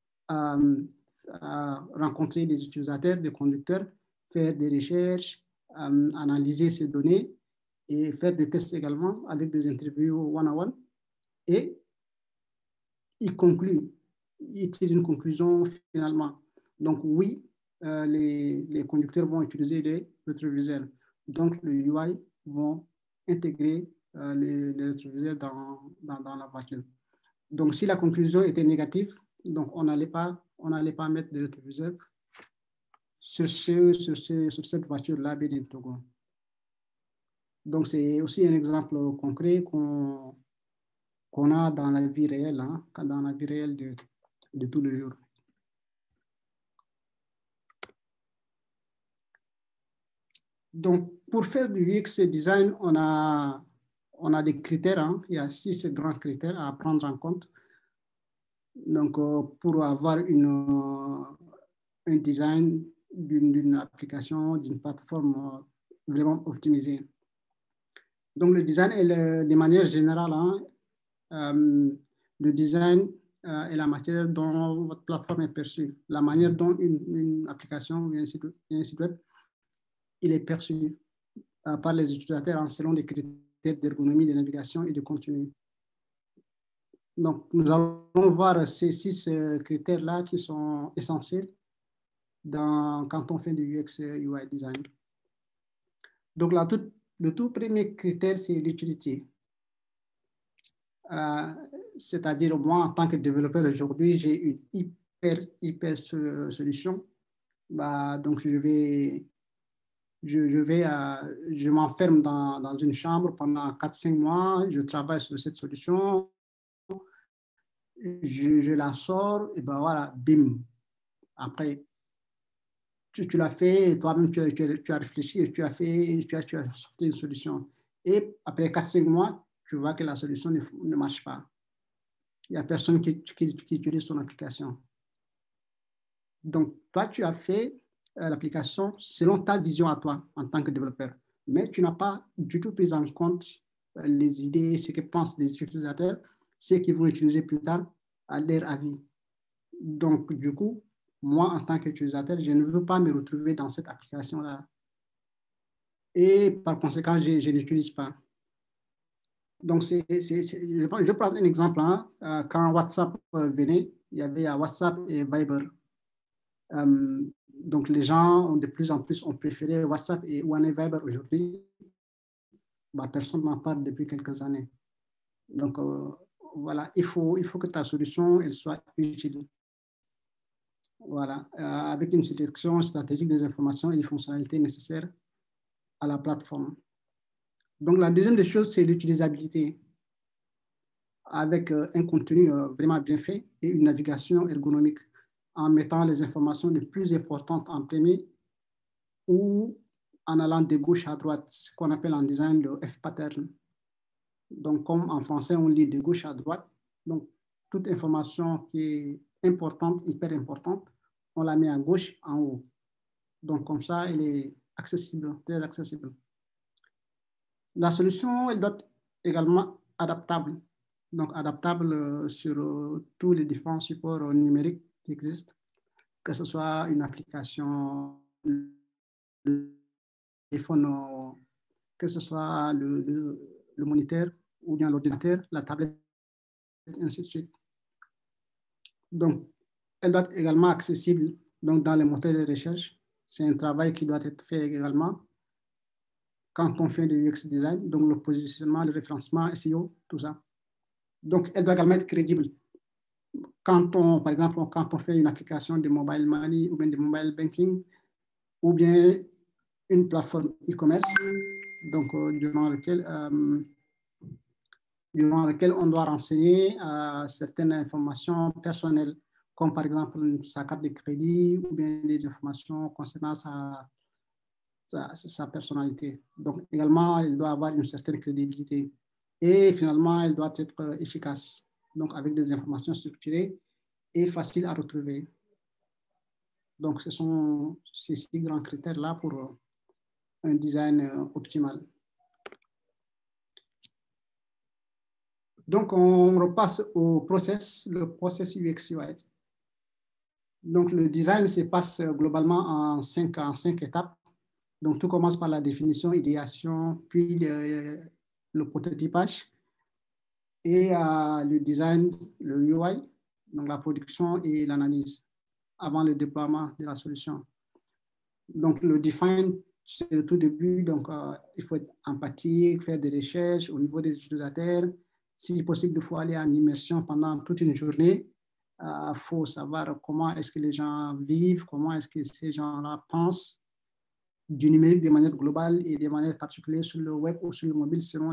rencontrer des utilisateurs, des conducteurs, faire des recherches, analyser ces données et faire des tests également avec des interviews one-on-one. Et il conclut, il tire une conclusion finalement. Donc oui, les conducteurs vont utiliser les rétroviseurs. Donc le UI vont intégrer les rétroviseurs dans la voiture. Donc si la conclusion était négative, donc on n'allait pas mettre de rétroviseurs sur cette voiture-là, Made in Togo. Donc c'est aussi un exemple concret qu'on a dans la vie réelle, hein, dans la vie réelle de tous les jours. Donc, pour faire du UX design, on a des critères. Hein. Il y a 6 grands critères à prendre en compte. Donc, pour avoir un design d'une application, d'une plateforme vraiment optimisée. Donc, le design est de manière générale, hein, le design est la matière dont votre plateforme est perçue, la manière dont une application ou un site web il est perçu par les utilisateurs en selon des critères d'ergonomie, de navigation et de contenu. Donc, nous allons voir ces 6 critères-là qui sont essentiels quand on fait du UX UI design. Donc, le tout premier critère, c'est l'utilité. C'est-à-dire, moi, en tant que développeur aujourd'hui, j'ai une hyper solution. Donc, je m'enferme dans une chambre pendant 4-5 mois, je travaille sur cette solution, je la sors, et ben voilà, bim. Après, tu l'as fait, toi-même, tu as réfléchi, tu as sorti une solution. Et après 4-5 mois, tu vois que la solution ne marche pas. Il n'y a personne qui utilise ton application. Donc, toi, tu as fait l'application selon ta vision à toi en tant que développeur. Mais tu n'as pas du tout pris en compte les idées, ce que pensent les utilisateurs, ce qu'ils vont utiliser plus tard à leur avis. Donc, du coup, moi, en tant qu'utilisateur, je ne veux pas me retrouver dans cette application-là. Et par conséquent, je ne l'utilise pas. Donc, je vais prendre un exemple. Hein. Quand WhatsApp venait, il y avait WhatsApp et Viber. Donc, les gens de plus en plus ont préféré WhatsApp et où en est Viber aujourd'hui. Bah, personne n'en parle depuis quelques années. Donc, voilà, il faut que ta solution elle soit utile. Voilà, avec une sélection stratégique des informations et des fonctionnalités nécessaires à la plateforme. Donc, la deuxième des choses, c'est l'utilisabilité avec un contenu vraiment bien fait et une navigation ergonomique en mettant les informations les plus importantes en premier ou en allant de gauche à droite, ce qu'on appelle en design le F-pattern. Donc, comme en français, on lit de gauche à droite. Donc, toute information qui est importante, hyper importante, on la met à gauche, en haut. Donc, comme ça, elle est accessible, très accessible. La solution, elle doit être également adaptable. Donc, adaptable sur tous les différents supports numériques qui existent, que ce soit une application, le téléphone, que ce soit le moniteur ou bien l'ordinateur, la tablette, et ainsi de suite. Donc, elle doit être également accessible donc, dans les moteurs de recherche. C'est un travail qui doit être fait également quand on fait du UX design, donc le positionnement, le référencement, SEO, tout ça. Donc, elle doit également être crédible. Par exemple, quand on fait une application de mobile money ou bien de mobile banking ou bien une plateforme e-commerce, donc durant lequel on doit renseigner certaines informations personnelles, comme par exemple sa carte de crédit ou bien des informations concernant sa personnalité. Donc également, il doit avoir une certaine crédibilité. Et finalement, elle doit être efficace, donc avec des informations structurées et faciles à retrouver. Donc ce sont ces 6 grands critères-là pour un design optimal. Donc, on repasse au le process UX UI. Donc, le design se passe globalement en 5 étapes. Donc, tout commence par la définition, idéation, puis le prototypage et le design, le UI, donc la production et l'analyse avant le déploiement de la solution. Donc, le define, c'est le tout début. Donc, il faut être empathique, faire des recherches au niveau des utilisateurs. Si possible, il faut aller en immersion pendant toute une journée. Il faut savoir comment est-ce que les gens vivent, comment est-ce que ces gens-là pensent du numérique de manière globale et de manière particulière sur le web ou sur le mobile selon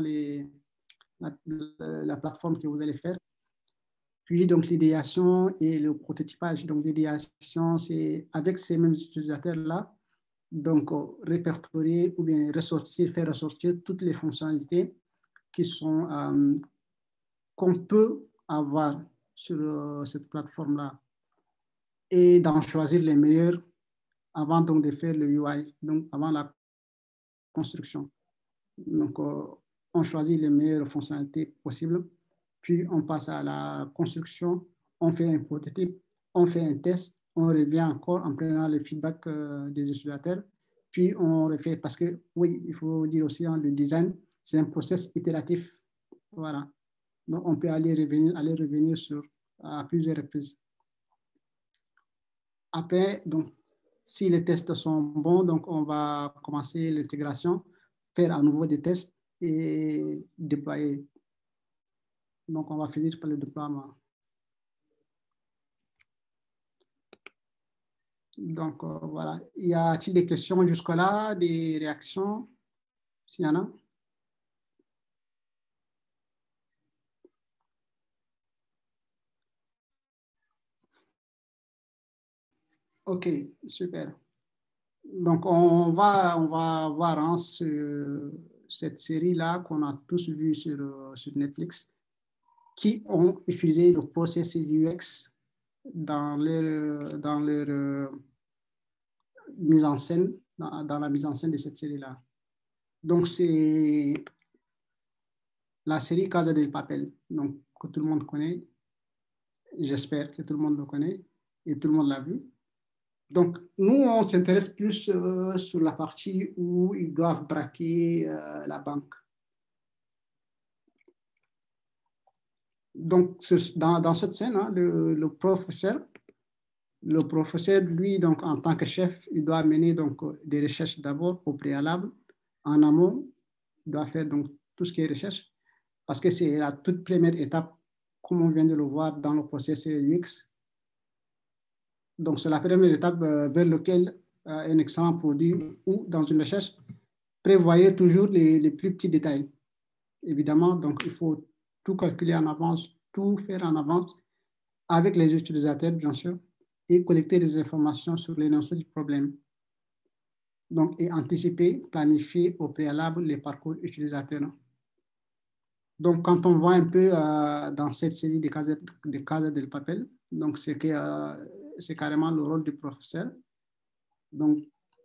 la plateforme que vous allez faire. Puis, donc, l'idéation et le prototypage. Donc, l'idéation, c'est avec ces mêmes utilisateurs-là, donc répertorier ou bien faire ressortir toutes les fonctionnalités qui sont qu'on peut avoir sur cette plateforme-là et d'en choisir les meilleurs avant donc de faire le UI, donc avant la construction. Donc, on choisit les meilleures fonctionnalités possibles, puis on passe à la construction, on fait un prototype, on fait un test, on revient encore en prenant le feedback des utilisateurs, puis on refait, parce que oui, il faut dire aussi, le design, c'est un process itératif. Voilà. Donc, on peut aller revenir à plusieurs reprises. Après, donc, si les tests sont bons, donc on va commencer l'intégration, faire à nouveau des tests et déployer. Donc, on va finir par le déploiement. Donc, voilà. Y a-t-il des questions jusque-là, des réactions, s'il y en a? OK, super. Donc, on va voir hein, cette série-là qu'on a tous vue sur Netflix, qui ont utilisé le processus UX dans leur mise en scène, dans la mise en scène de cette série-là. Donc, c'est la série Casa del Papel, donc, que tout le monde connaît. J'espère que tout le monde le connaît et tout le monde l'a vu. Donc, nous, on s'intéresse plus sur la partie où ils doivent braquer la banque. Donc, dans cette scène, hein, le professeur, lui, donc, en tant que chef, il doit mener donc, des recherches d'abord au préalable, en amont, il doit faire donc, tout ce qui est recherche, parce que c'est la toute première étape, comme on vient de le voir dans le processus UX. Donc, c'est la première étape vers laquelle un excellent produit ou dans une recherche, prévoyez toujours les plus petits détails. Évidemment, donc, il faut tout calculer en avance, tout faire en avance avec les utilisateurs, bien sûr, et collecter des informations sur l'énoncé du problème. Donc, et anticiper, planifier au préalable les parcours utilisateurs. Donc, quand on voit un peu dans cette série de Casa del Papel, donc c'est carrément le rôle du professeur. Donc,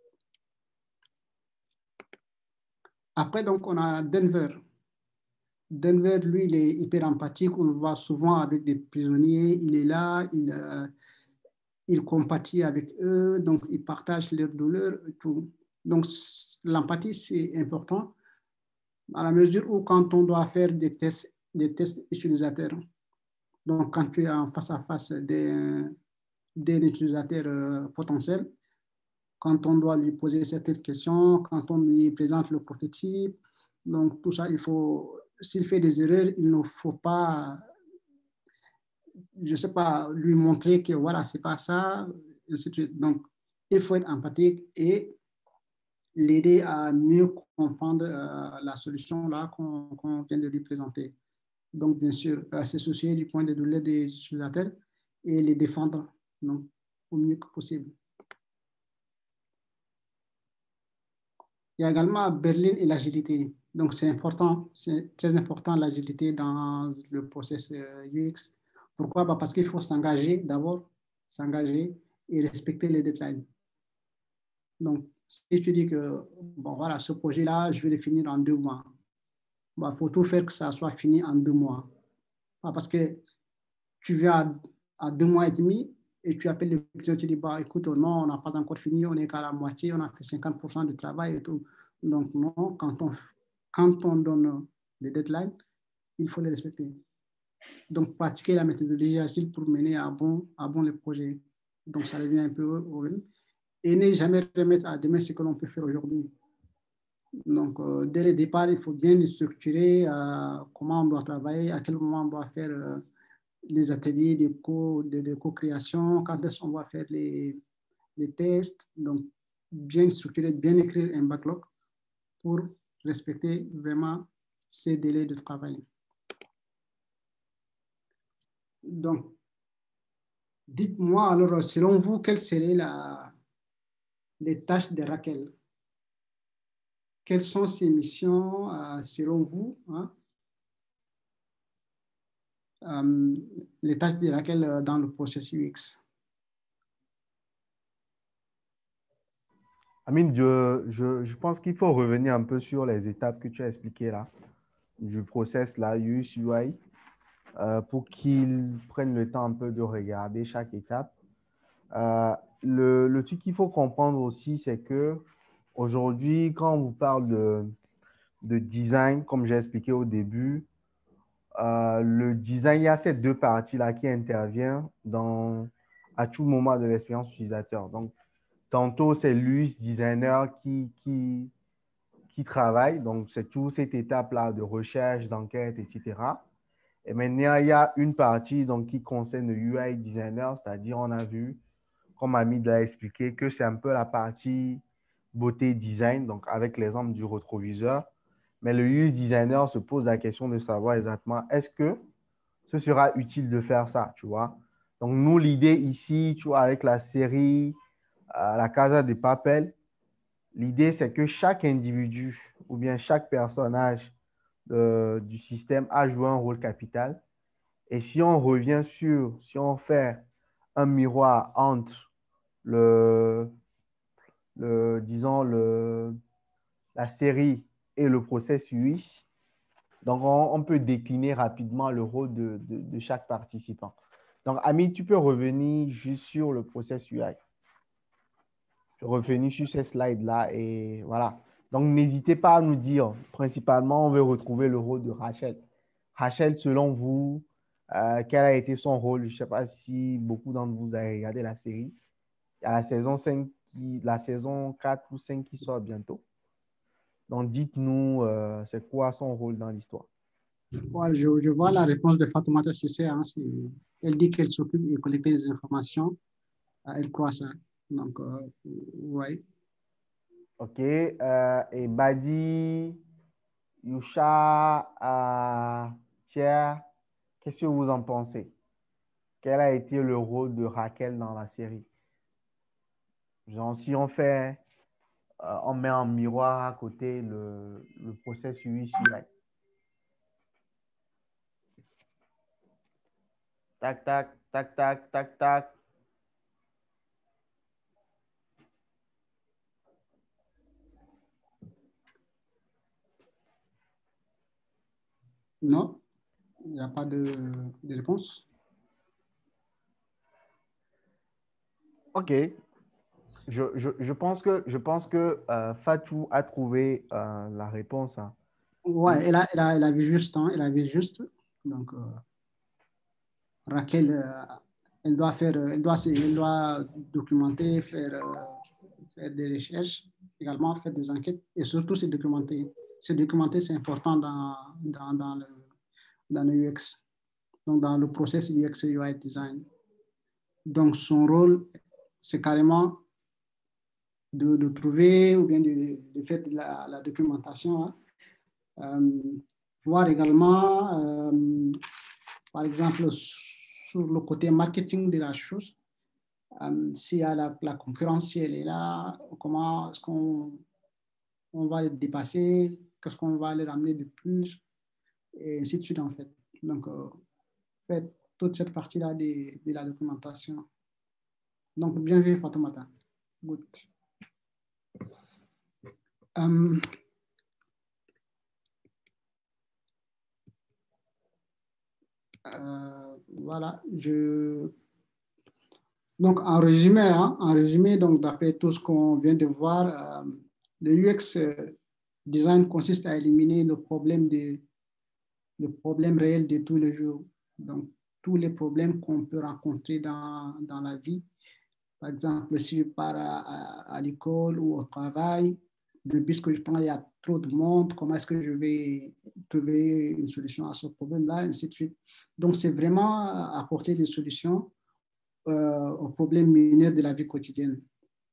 après, donc, on a Denver. Denver, lui, il est hyper empathique. On le voit souvent avec des prisonniers. Il est là, il compatit avec eux, donc il partage leurs douleurs et tout. Donc, l'empathie, c'est important à la mesure où quand on doit faire des tests utilisateurs, donc quand tu es en face à face d'un utilisateur potentiel, quand on doit lui poser certaines questions, quand on lui présente le prototype, donc tout ça, s'il fait des erreurs, il ne faut pas, je ne sais pas, lui montrer que voilà, c'est pas ça. Donc, il faut être empathique et l'aider à mieux comprendre la solution là qu'on vient de lui présenter. Donc, bien sûr, s'associer du point de vue des utilisateurs et les défendre donc, au mieux que possible. Il y a également Berlin et l'agilité. Donc, c'est important, c'est très important l'agilité dans le processus UX. Pourquoi? Parce qu'il faut s'engager d'abord, s'engager et respecter les deadlines. Donc, si tu dis que, bon, voilà, ce projet-là, je vais le finir en 2 mois, il faut tout faire que ça soit fini en 2 mois. Parce que tu viens à 2 mois et demi et tu appelles le client, tu dis, bah, écoute, non, on n'a pas encore fini, on est qu'à la moitié, on a fait 50% du travail et tout. Donc, non, quand on donne des deadlines, il faut les respecter. Donc, pratiquer la méthodologie agile pour mener à bon le projet. Donc, ça revient un peu au même. Et ne jamais remettre à demain ce que l'on peut faire aujourd'hui. Donc, dès le départ, il faut bien structurer comment on doit travailler, à quel moment on doit faire les ateliers de co-création, quand est-ce qu'on va faire les tests. Donc, bien structurer, bien écrire un backlog pour respecter vraiment ces délais de travail. Donc, dites-moi alors, selon vous, quelles seraient les tâches de Raquel? Quelles sont ses missions selon vous, hein? Les tâches de Raquel dans le processus UX? Amine, je pense qu'il faut revenir un peu sur les étapes que tu as expliquées là, du process là, UX, UI, pour qu'ils prennent le temps un peu de regarder chaque étape. Le truc qu'il faut comprendre aussi, c'est que aujourd'hui, quand on vous parle de design, comme j'ai expliqué au début, le design, il y a ces 2 parties-là qui interviennent à tout moment de l'expérience utilisateur. Donc, tantôt, c'est l'UX designer qui travaille. Donc, c'est toute cette étape-là de recherche, d'enquête, etc. Et maintenant, il y a une partie donc, qui concerne le UI designer, c'est-à-dire, on a vu, comme Hamid l'a expliqué, que c'est un peu la partie beauté design, donc avec l'exemple du rétroviseur. Mais le UX designer se pose la question de savoir exactement est-ce que ce sera utile de faire ça, tu vois. Donc, nous, l'idée ici, tu vois, avec la série La Casa de Papel, l'idée, c'est que chaque individu ou bien chaque personnage du système a joué un rôle capital. Et si on revient si on fait un miroir entre disons, la série et le process UX, donc on peut décliner rapidement le rôle de chaque participant. Donc, Ami, tu peux revenir juste sur le process UI. Je suis revenu sur ces slides-là et voilà. Donc, n'hésitez pas à nous dire, principalement, on veut retrouver le rôle de Rachel. Rachel, selon vous, Quel a été son rôle? Je ne sais pas si beaucoup d'entre vous avez regardé la série. Il y a la saison 5 la saison 4 ou 5 qui sort bientôt. Donc, dites-nous, c'est quoi son rôle dans l'histoire? Ouais, je vois la réponse de Fatoumata Cissé. Hein, elle dit qu'elle s'occupe de collecter les informations. Elle croit ça. Donc, ouais. OK. Et Badi, Yusha, Pierre, qu'est-ce que vous en pensez? Quel a été le rôle de Raquel dans la série? Genre, si on fait, on met en miroir à côté le process UI/UX. Tac, tac, tac, tac, tac, tac. Non, il n'y a pas de réponse. OK. Je pense que Fatou a trouvé la réponse. Hein. Ouais, elle a vu juste. Hein, elle a vu juste. Donc, Raquel, elle doit documenter, faire des recherches, également faire des enquêtes et surtout se documenter. Se documenter, c'est important dans le UX, donc dans le process UX et UI design. Donc, son rôle, c'est carrément de trouver ou bien de faire de la documentation. Hein. Voir également, par exemple, sur le côté marketing de la chose, s'il y a la concurrence, si elle est là, comment est-ce qu'on va le dépasser, qu'est-ce qu'on va le ramener de plus, et ainsi de suite en fait. Donc, fait toute cette partie-là de la documentation. Donc, bien vu, Fatoumata. Good. Voilà, donc en résumé, donc d'après tout ce qu'on vient de voir, le UX design consiste à éliminer le problème réel de tous les jours. Donc, tous les problèmes qu'on peut rencontrer dans la vie. Par exemple, si je pars à l'école ou au travail, le bus que je prends, il y a trop de monde, comment est-ce que je vais trouver une solution à ce problème-là, ainsi de suite. Donc, c'est vraiment apporter des solutions aux problèmes mineurs de la vie quotidienne.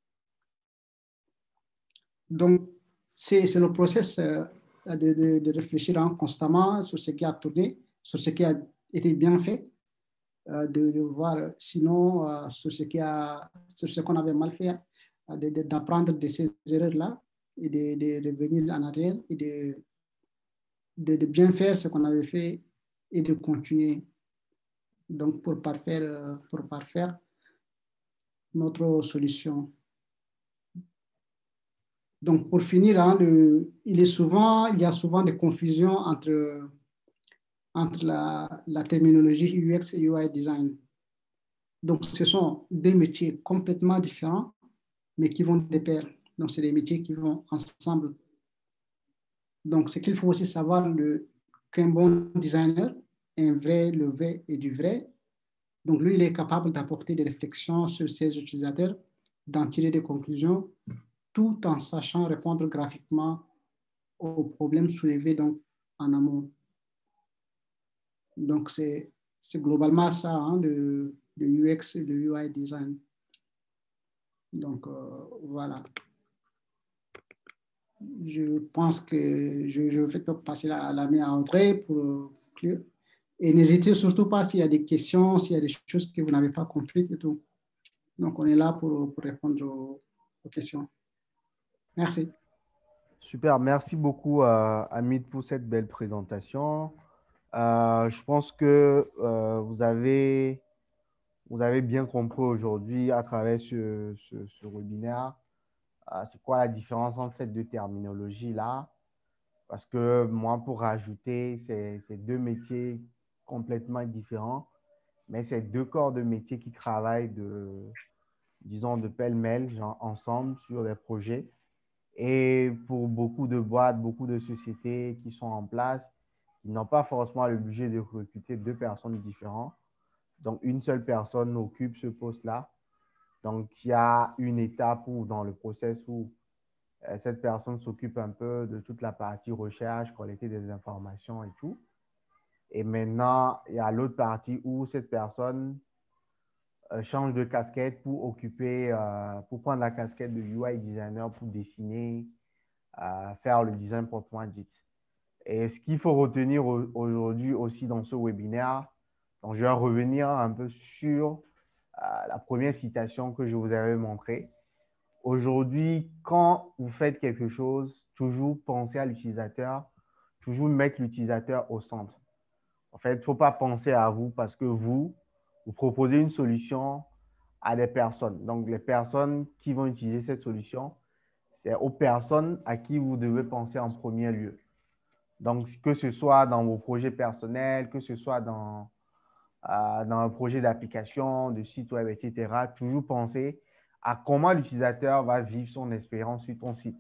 Donc, c'est le process de réfléchir constamment sur ce qui a tourné, sur ce qui a été bien fait, de voir sinon sur ce qu'on avait mal fait, d'apprendre de ces erreurs-là et de revenir en arrière et de bien faire ce qu'on avait fait et de continuer. Donc, pour parfaire notre solution. Donc, pour finir, hein, il y a souvent des confusions entre la terminologie UX et UI design. Donc, ce sont deux métiers complètement différents, mais qui vont de pair. Donc, c'est des métiers qui vont ensemble. Donc, ce qu'il faut aussi savoir, qu'un bon designer, le vrai et du vrai, donc lui, il est capable d'apporter des réflexions sur ses utilisateurs, d'en tirer des conclusions, tout en sachant répondre graphiquement aux problèmes soulevés donc, en amont. Donc, c'est globalement ça, hein, le UX et le UI design. Donc, voilà. Je pense que je vais passer la main à André pour conclure. Et n'hésitez surtout pas s'il y a des questions, s'il y a des choses que vous n'avez pas comprises et tout. Donc, on est là pour répondre aux questions. Merci. Super, merci beaucoup Hamid pour cette belle présentation. Je pense que vous avez bien compris aujourd'hui à travers ce webinaire, c'est quoi la différence entre ces deux terminologies-là. Parce que moi, pour rajouter, c'est deux métiers complètement différents, mais c'est deux corps de métier qui travaillent disons, de pêle-mêle, genre, ensemble sur des projets. Et pour beaucoup de boîtes, beaucoup de sociétés qui sont en place, ils n'ont pas forcément le budget de recruter deux personnes différentes. Donc, une seule personne occupe ce poste-là. Donc, il y a une étape où, dans le process où cette personne s'occupe un peu de toute la partie recherche, collecter des informations et tout. Et maintenant, il y a l'autre partie où cette personne change de casquette pour pour prendre la casquette de UI designer pour dessiner, faire le design proprement dit. Et ce qu'il faut retenir aujourd'hui aussi dans ce webinaire, donc je vais revenir un peu sur la première citation que je vous avais montrée. Aujourd'hui, quand vous faites quelque chose, toujours penser à l'utilisateur, toujours mettre l'utilisateur au centre. En fait, il ne faut pas penser à vous parce que vous proposez une solution à des personnes. Donc, les personnes qui vont utiliser cette solution, c'est aux personnes à qui vous devez penser en premier lieu. Donc, que ce soit dans vos projets personnels, que ce soit dans un projet d'application, de site web, etc., toujours penser à comment l'utilisateur va vivre son expérience sur ton site.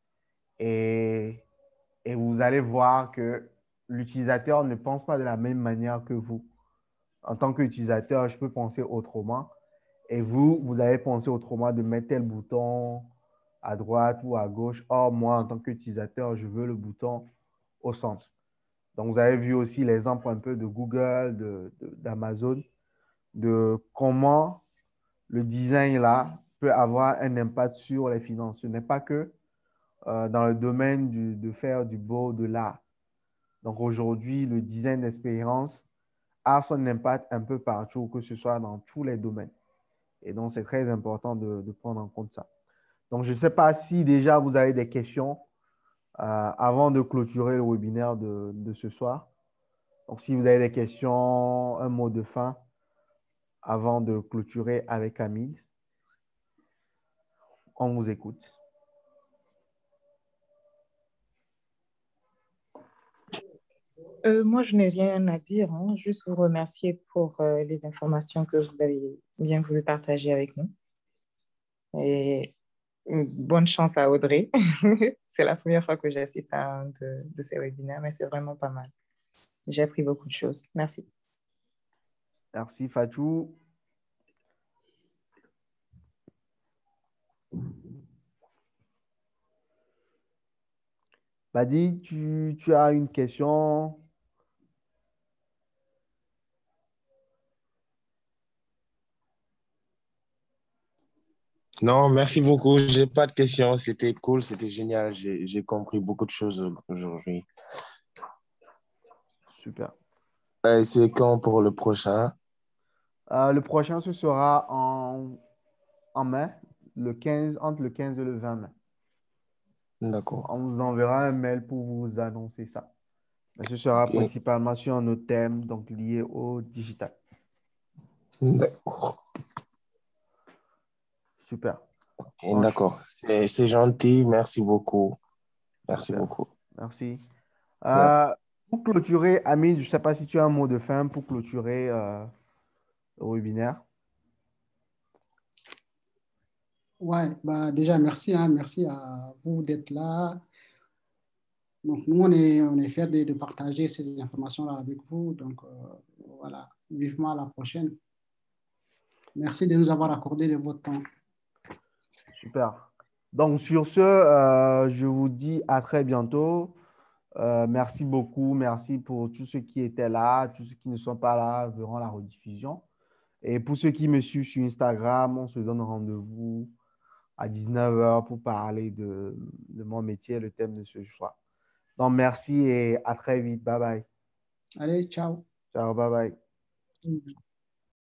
Et vous allez voir que l'utilisateur ne pense pas de la même manière que vous. En tant qu'utilisateur, je peux penser autrement. Et vous allez penser autrement de mettre tel bouton à droite ou à gauche. Or, moi, en tant qu'utilisateur, je veux le bouton au centre. Donc, vous avez vu aussi l'exemple un peu de Google, d'Amazon, de comment le design là peut avoir un impact sur les finances. Ce n'est pas que dans le domaine de faire du beau, de l'art. Donc, aujourd'hui, le design d'expérience a son impact un peu partout, que ce soit dans tous les domaines. Et donc, c'est très important de prendre en compte ça. Donc, je ne sais pas si déjà vous avez des questions avant de clôturer le webinaire de ce soir. Donc, si vous avez des questions, un mot de fin avant de clôturer avec Hamid, on vous écoute. Moi, je n'ai rien à dire, hein. Juste vous remercier pour les informations que vous avez bien voulu partager avec nous. Et bonne chance à Audrey. C'est la première fois que j'assiste à un de ces webinaires, mais c'est vraiment pas mal. J'ai appris beaucoup de choses. Merci. Merci, Fatou. Badi, tu as une question? Non, merci beaucoup. J'ai pas de questions. C'était cool, c'était génial. J'ai compris beaucoup de choses aujourd'hui. Super. C'est quand pour le prochain? Le prochain, ce sera en mai, entre le 15 et le 20 mai. D'accord. On vous enverra un mail pour vous annoncer ça. Mais ce sera Ok. principalement sur nos thèmes, donc liés au digital. D'accord. Super. Ok, d'accord. C'est gentil. Merci beaucoup. Merci Super. beaucoup. Merci. Ouais. Pour clôturer, Amine, je ne sais pas si tu as un mot de fin pour clôturer le webinaire. Ouais, bah déjà, merci, hein, merci à vous d'être là. Donc, nous, on est fiers de partager ces informations-là avec vous. Donc, voilà, vivement à la prochaine. Merci de nous avoir accordé de votre temps. Super. Donc, sur ce, je vous dis à très bientôt. Merci beaucoup. Merci pour tous ceux qui étaient là. Tous ceux qui ne sont pas là verront la rediffusion. Et pour ceux qui me suivent sur Instagram, on se donne rendez-vous à 19h pour parler de mon métier, le thème de ce soir. Donc, merci et à très vite. Bye bye. Allez, ciao. Ciao, bye bye.